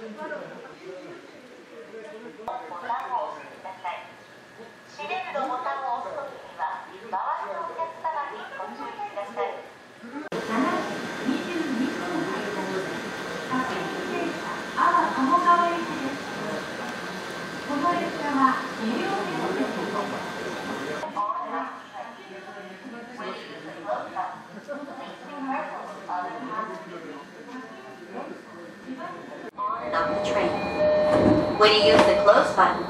シールのボタンを押すときには、周りのお客様にご注意ください。22分の間に、各駅停車、阿波鴨川駅です。この列車は無料です。On the train. When you use the close button,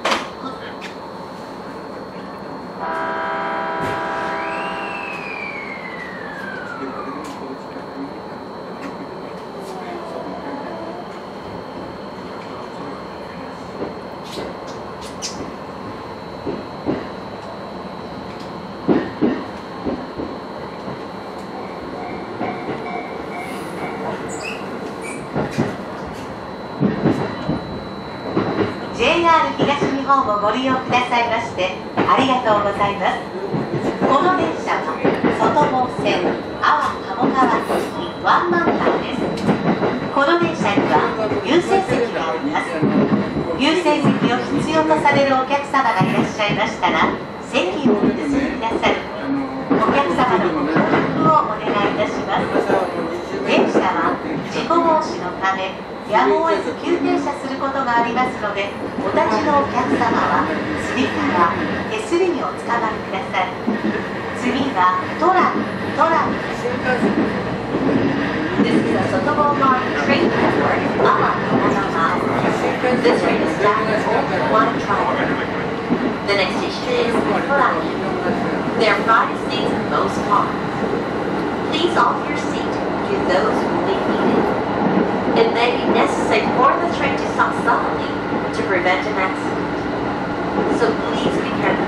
JR 東日本をご利用くださいましてありがとうございます。この電車は外房線阿波鴨川駅ワンマン間です。この電車には優先席があります。優先席を必要とされるお客様がいらっしゃいましたら席をお譲りください。お客様のご協力をお願いいたします。電車は事故防止のためやむを得ず急停車することがありますので、お立ちのお客様は次から手すりにおつかまりください。次はトラム。This is a Sotobo Line train network, Ama Tomonama. This train is bound only one track. The next station is Toraki. There are 5 seats in most cars. Please offer your seat to those who may need it. It may be necessary for the train to stop suddenly to prevent an accident. So please be careful.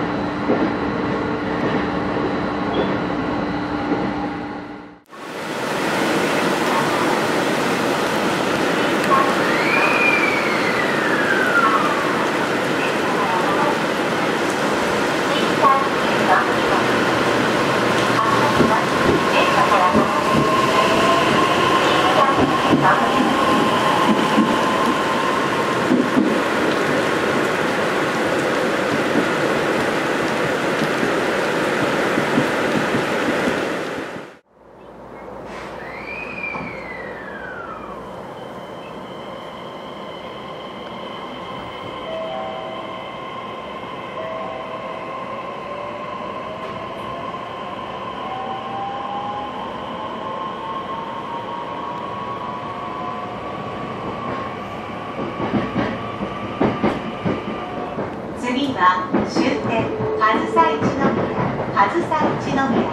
次は終点上総一宮です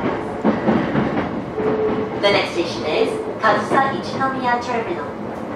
。The next station is 上総一宮 Terminal.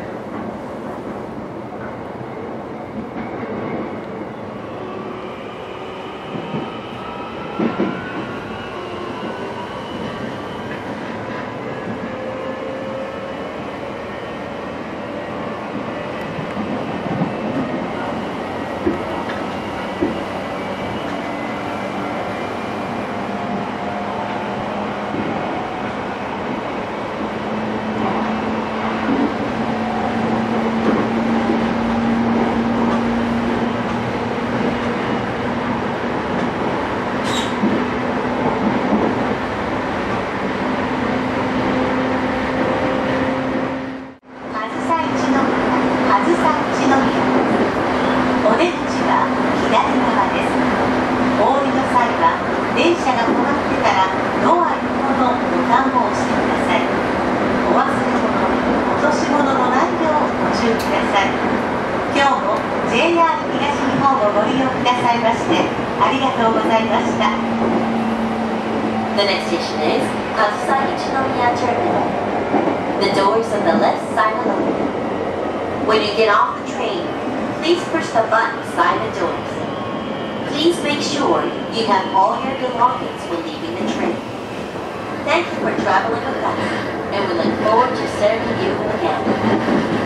JR 東日本をご利用くださいましてありがとうございました。The next station is 上総一宮 Terminal. The doors on the left side are open. When you get off the train, please push the button beside the doors. Please make sure you have all your belongings when leaving the train. Thank you for traveling with us, and we look forward to serving you again.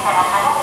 から